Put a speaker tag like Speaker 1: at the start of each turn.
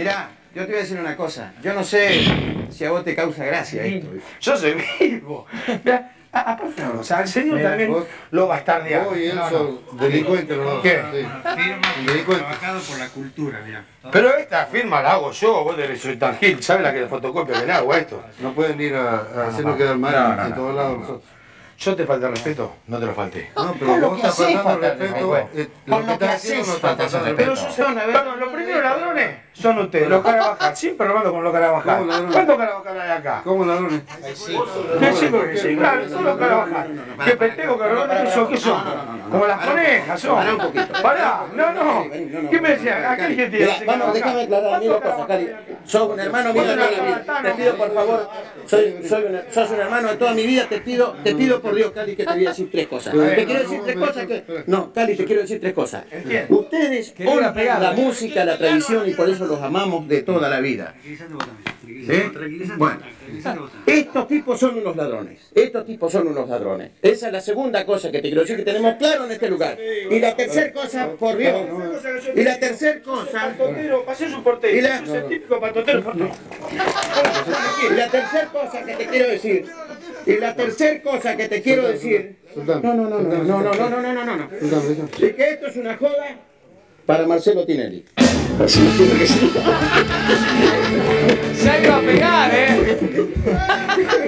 Speaker 1: Mirá, yo te voy a decir una cosa. Yo no sé si a vos te causa gracia esto.
Speaker 2: Yo soy vivo. Mirá, aparte no, o sea, el señor también lo bastardea.
Speaker 3: Vos y él son delincuentes los dos.
Speaker 2: ¿Qué?
Speaker 4: Firma trabajado por la cultura, mirá.
Speaker 2: Pero esta firma la hago yo, vos soy tan gil, ¿sabes la que fotocopia que le hago a esto?
Speaker 3: No pueden ir a hacernos quedar mal en todos lados nosotros.
Speaker 2: Yo te falté el respeto, no te lo falté.
Speaker 3: No, pero vos estás faltando el respeto. Lo que estás haciendo no está faltando el
Speaker 2: Pero
Speaker 3: respeto.
Speaker 2: perdón, los primeros ladrones son ustedes, los Carabajal, siempre robando con los Carabajal.
Speaker 3: ¿Cómo ladrones?
Speaker 2: ¿Cuántos Carabajal hay acá?
Speaker 3: ¿Cómo ladrones?
Speaker 2: Sí, claro, son los Carabajal. ¿Qué pendejo que roban eso? ¿Qué son? Como las conejas son.
Speaker 1: Pará un poquito.
Speaker 2: Pará, no. ¿Qué me decía? ¿A qué dije
Speaker 1: Mirá, vamos, déjame aclarar a mí una cosa, Cali. Sos un hermano mío de toda la vida. Te pido, por favor, sos un hermano de toda mi vida. Te pido por Dios, Cali, que te voy a decir tres cosas. Te quiero decir tres cosas que... No, Cali, te quiero decir tres cosas. Ustedes honran la música, la tradición y por eso los amamos de toda la vida. Bueno, estos tipos son unos ladrones. Estos tipos son unos ladrones. Esa es la segunda cosa que te quiero decir que tenemos claro en este lugar. Y la tercera cosa, por Dios. Y la tercera cosa.
Speaker 2: Pasé su portero.
Speaker 1: Y la-
Speaker 2: Es el típico patotero.
Speaker 1: Y la tercera cosa que te quiero decir. Y la tercera cosa que te quiero decir. No. Y que esto es una joda para Marcelo Tinelli. Así me tiene que ser.
Speaker 5: Se ha ido a pegar,